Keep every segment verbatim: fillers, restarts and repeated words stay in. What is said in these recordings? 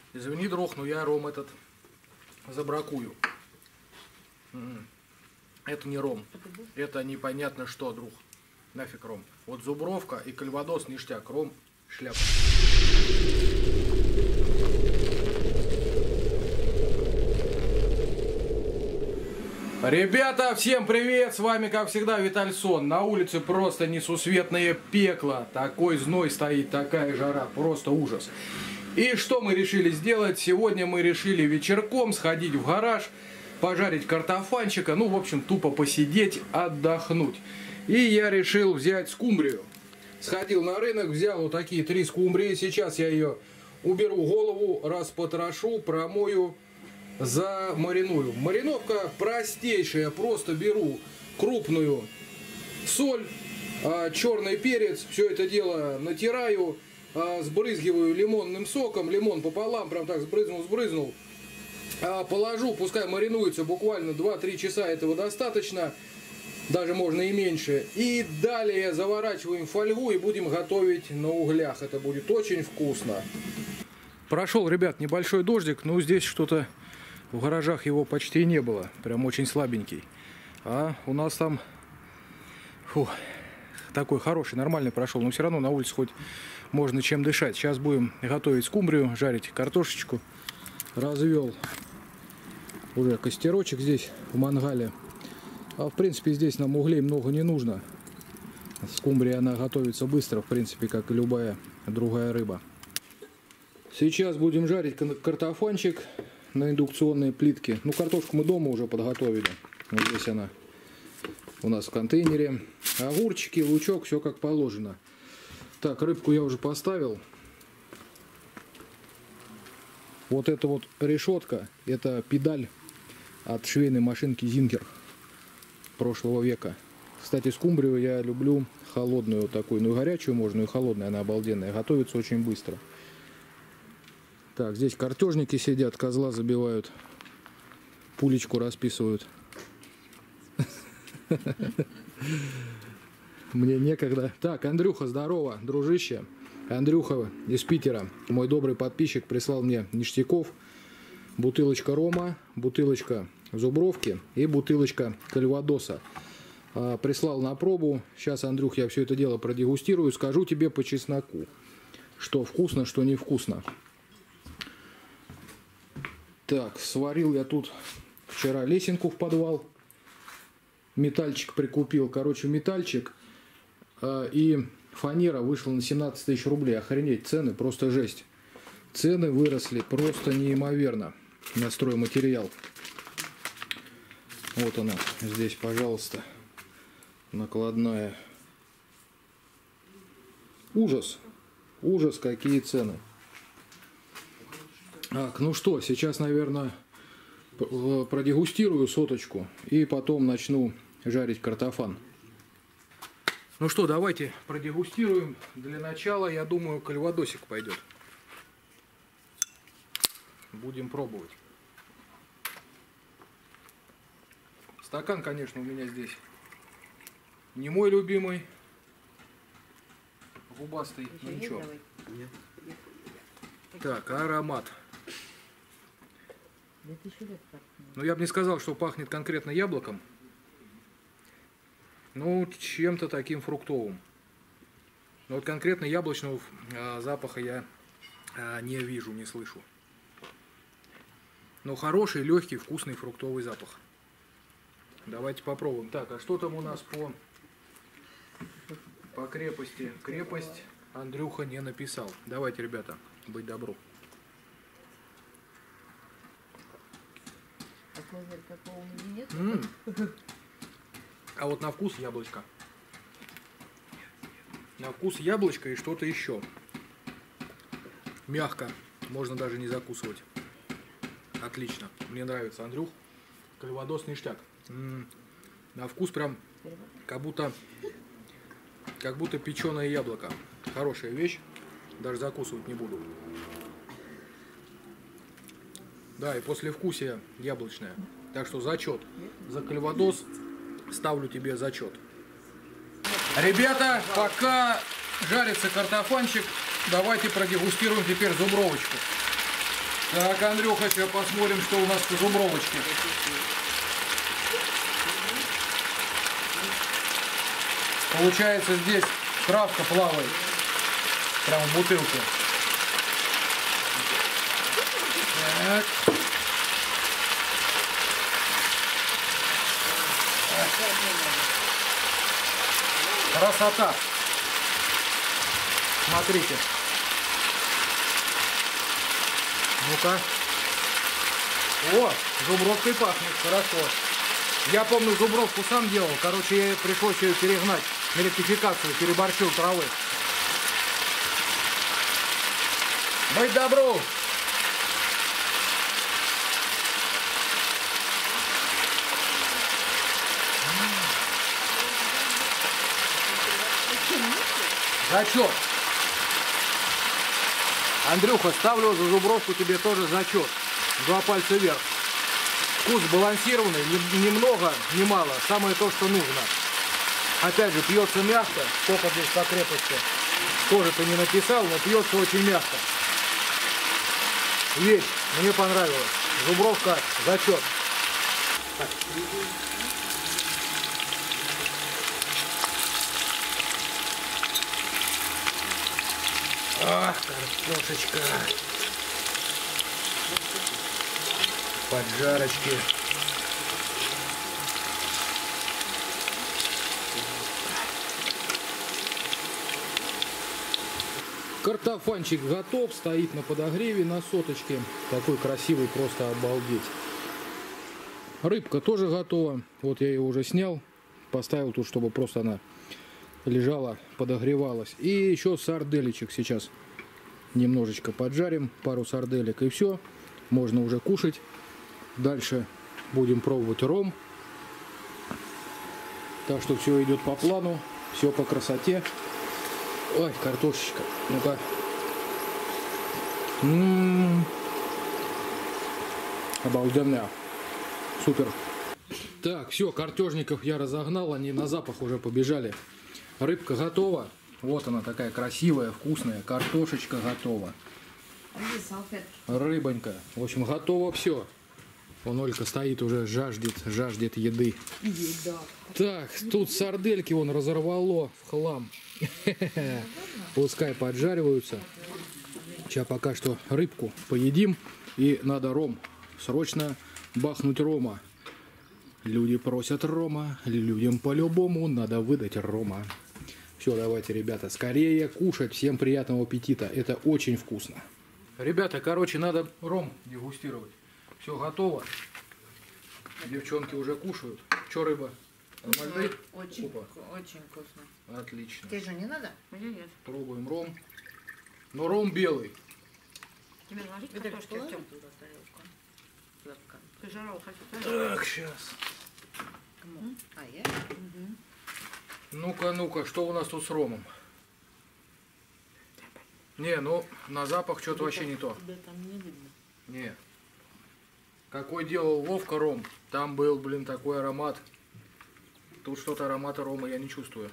Извини, друг, но я ром этот забракую. Это не ром. Это непонятно что, друг. Нафиг ром. Вот зубровка и кальвадос ништяк. Ром шляпа. Ребята, всем привет! С вами, как всегда, Витальсон. На улице просто несусветное пекло. Такой зной стоит, такая жара. Просто ужас. И что мы решили сделать? Сегодня мы решили вечерком сходить в гараж, пожарить картофанчика. Ну, в общем, тупо посидеть, отдохнуть. И я решил взять скумбрию. Сходил на рынок, взял вот такие три скумбрии. Сейчас я ее уберу голову, распотрошу, промою, замариную. Мариновка простейшая. Просто беру крупную соль, черный перец, все это дело натираю, сбрызгиваю лимонным соком, лимон пополам, прям так сбрызнул-сбрызнул. Положу, пускай маринуется буквально два-три часа, этого достаточно. Даже можно и меньше. И далее заворачиваем в фольгу и будем готовить на углях. Это будет очень вкусно. Прошел, ребят, небольшой дождик, но здесь что-то в гаражах его почти не было. Прям очень слабенький. А у нас там фу, такой хороший, нормальный прошел. Но все равно на улице хоть можно чем дышать. Сейчас будем готовить скумбрию, жарить картошечку. Развел уже костерочек здесь в мангале. А в принципе здесь нам углей много не нужно. Скумбрия, она готовится быстро, в принципе, как и любая другая рыба. Сейчас будем жарить картофанчик на индукционной плитке. Ну, картошку мы дома уже подготовили. Вот здесь она у нас в контейнере. Огурчики, лучок, все как положено. Так, рыбку я уже поставил. Вот эта вот решетка, это педаль от швейной машинки Зингер прошлого века. Кстати, скумбрию я люблю холодную вот такую, ну и горячую можно, и холодная, она обалденная. Готовится очень быстро. Так, здесь картежники сидят, козла забивают, пулечку расписывают. Мне некогда. Так, Андрюха, здорово, дружище. Андрюха из Питера, мой добрый подписчик, прислал мне ништяков. Бутылочка рома, бутылочка зубровки и бутылочка кальвадоса. А, прислал на пробу. Сейчас, Андрюх, я все это дело продегустирую. Скажу тебе по чесноку, что вкусно, что невкусно. Так, сварил я тут вчера лесенку в подвал. Метальчик прикупил. Короче, метальчик а, и фанера вышла на семнадцать тысяч рублей. Охренеть, цены просто жесть. Цены выросли просто неимоверно на стройматериал. Вот она здесь, пожалуйста, накладная. Ужас. Ужас, какие цены. Так, ну что, сейчас, наверное, продегустирую соточку и потом начну жарить картофан. Ну что, давайте продегустируем. Для начала, я думаю, кальвадосик пойдет. Будем пробовать. Стакан, конечно, у меня здесь не мой любимый. Губастый, но ничего. Так, аромат. Ну, я бы не сказал, что пахнет конкретно яблоком. Ну, чем-то таким фруктовым. Но вот конкретно яблочного а, запаха я а, не вижу, не слышу. Но хороший, легкий, вкусный фруктовый запах. Давайте попробуем. Так, а что там у нас по, по крепости? Крепость Андрюха не написал. Давайте, ребята, быть добру. М-м. А вот на вкус яблочко. На вкус яблочко и что-то еще. Мягко. Можно даже не закусывать. Отлично. Мне нравится, Андрюх. Кальвадос ништяк. М-м. На вкус прям как будто как будто печеное яблоко. Хорошая вещь. Даже закусывать не буду. Да, и послевкусие яблочное. Так что зачет. За кальвадос ставлю тебе зачет. Ребята, пока жарится картофанчик, давайте продегустируем теперь зубровочку. Так, Андрюха, сейчас посмотрим, что у нас по зубровочке. Получается, здесь травка плавает. Прямо в бутылке. Так. Красота. Смотрите. Ну-ка. О, зубровкой пахнет, хорошо. Я помню, зубровку сам делал. Короче, ей пришлось ее перегнать на ректификацию, переборщил травы. Будь добру! Зачет. Андрюха, ставлю за зубровку тебе тоже зачет. Два пальца вверх. Вкус балансированный, немного, не мало. Самое то, что нужно. Опять же, пьется мягко. Сколько здесь по крепости? Тоже ты не написал, но пьется очень мягко. Вещь, мне понравилось. Зубровка, зачет. Ах, картошечка. Поджарочки. Картофанчик готов, стоит на подогреве на соточке. Такой красивый, просто обалдеть. Рыбка тоже готова. Вот я ее уже снял. Поставил тут, чтобы просто она лежала, подогревалась. И еще сарделечек сейчас немножечко поджарим. Пару сарделек и все. Можно уже кушать. Дальше будем пробовать ром. Так что все идет по плану. Все по красоте. Ой, картошечка. Ну-ка. М-м-м. Обалденная. Супер. Так, все, картежников я разогнал. Они на запах уже побежали. Рыбка готова. Вот она такая красивая, вкусная. Картошечка готова. Рыбонька. В общем, готово все. Вон Олька стоит уже, жаждет, жаждет еды. Еда. Так, тут сардельки вон разорвало в хлам. Пускай поджариваются. Сейчас пока что рыбку поедим. И надо ром. Срочно бахнуть рома. Люди просят рома. Людям по-любому надо выдать рома. Все, давайте, ребята, скорее кушать. Всем приятного аппетита. Это очень вкусно. Ребята, короче, надо ром дегустировать. Все готово. Девчонки уже кушают. Че, рыба? Нормально? Очень, очень вкусно. Отлично. Тебе же не надо? Мне нет. Пробуем ром. Но ром белый. Тебе наложить картошки, Артем? Ты жарал, хоть. Так, сейчас. А, я? Ну-ка, ну-ка, что у нас тут с ромом? Не, ну, на запах что-то вообще не то. Тебя там не видно. Не. Какой делал Вовка ром, там был, блин, такой аромат. Тут что-то аромата рома я не чувствую.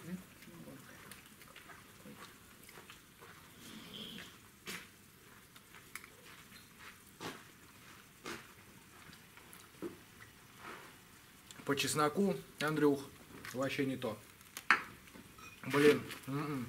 По чесноку, Андрюх, вообще не то. Блин. М-м.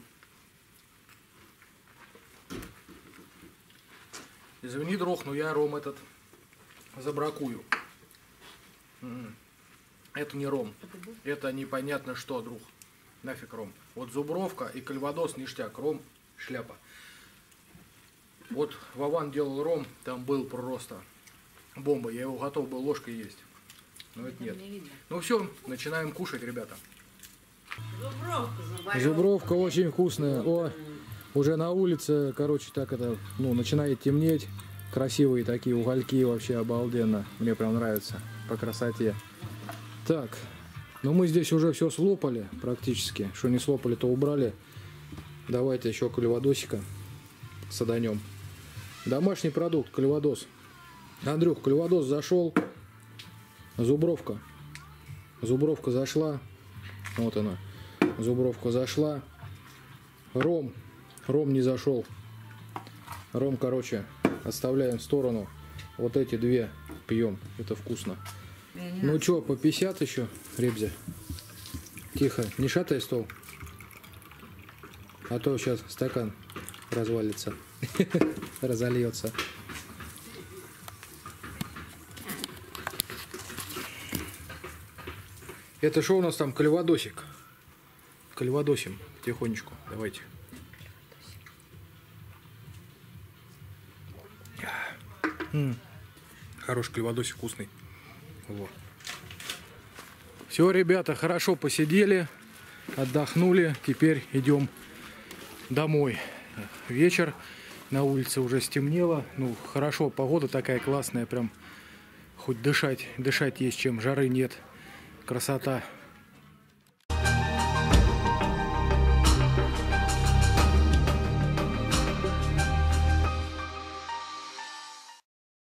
Извини, друг, но я ром этот забракую. М-м. Это не ром. Это непонятно что, друг. Нафиг ром. Вот зубровка и кальвадос ништяк. Ром шляпа. Вот Вован делал ром, там был просто бомба. Я его готов был ложкой есть. Но это нет. Ну все, начинаем кушать, ребята. Зубровка очень вкусная. О, уже на улице, короче, так это, ну, начинает темнеть. Красивые такие угольки, вообще обалденно. Мне прям нравится по красоте. Так, ну мы здесь уже все слопали практически. Что не слопали, то убрали. Давайте еще кальвадосика саданем. Домашний продукт, кальвадос. Андрюх, кальвадос зашел. Зубровка. Зубровка зашла. Вот она. Зубровка зашла. Ром. Ром не зашел. Ром, короче, оставляем в сторону. Вот эти две пьем. Это вкусно. Ну что, по пятьдесят еще, Ребзя? Тихо, не шатай стол. А то сейчас стакан развалится. Разольется. Это что у нас там, кальвадосик? Кальвадосим потихонечку. Давайте. М-м. Хороший кальвадосик, вкусный. Вот. Все, ребята, хорошо посидели, отдохнули. Теперь идем домой. Вечер, на улице уже стемнело. Ну, хорошо, погода такая классная, прям хоть дышать, дышать есть чем, жары нет. Красота.